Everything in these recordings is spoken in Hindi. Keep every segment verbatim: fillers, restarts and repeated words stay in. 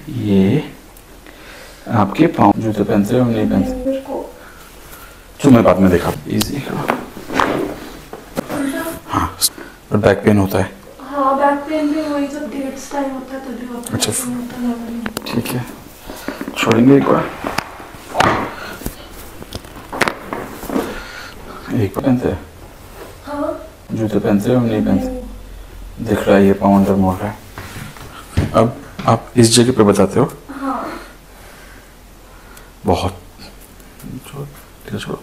ये आपके पाँव जूते पहनते हो नहीं पहनते? जो मैं बाद में देखा। इजी करो। हाँ, और बैक पेन होता है? हाँ, बैक पेन भी वही जब डेट्स टाइम होता है तभी होता है। अच्छा, ठीक है, छोड़ेंगे एक बार। एक बार पहनते हैं? हाँ। जूते पहनते हो नहीं पहनते? दिख रहा है ये पाँव अंदर मोड़ रहा है। अब आप इस जगह पे बताते हो? हाँ। बहुत छोड़ो, ठीक है, छोड़ो।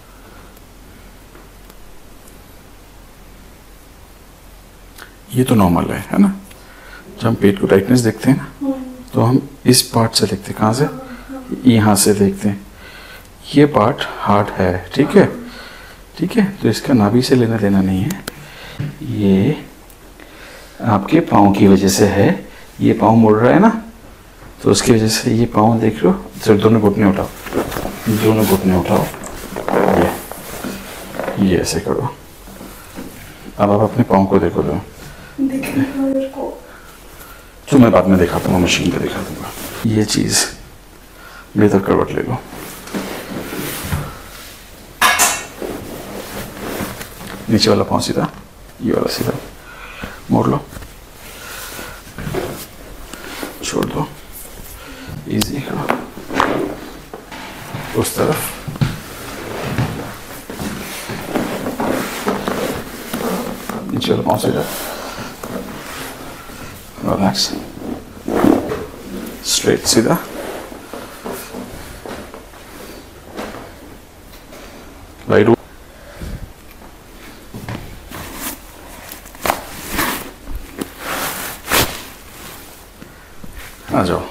ये तो नॉर्मल है है ना? जब हम पेट को टाइटनेस देखते हैं ना, तो हम इस पार्ट से देखते हैं। कहाँ से? यहाँ से देखते हैं। ये पार्ट हार्ड है, ठीक है, ठीक है, तो इसका नाभि से लेना देना नहीं है। ये आपके पाँव की वजह से है। ये पाँव मुड़ रहा है ना, तो उसकी वजह से ये पाँव देख लो। सिर्फ दोनों घुटने उठाओ, दोनों घुटने उठाओ। ये ये ऐसे करो। अब आप अपने पाँव को देखो दो। जो मैं बाद में दिखाता हूँ, मशीन पे दिखा दूंगा। ये चीज़ बेहतर करवट ले लो। नीचे वाला पाँव सीधा, ये वाला सीधा मोड़ लो, छोड़ दो। इजी करो। उस तरफ नीचे वाला पाँव सीधा, रिलैक्स, स्ट्रेट सीधा। राइट, आ जाओ।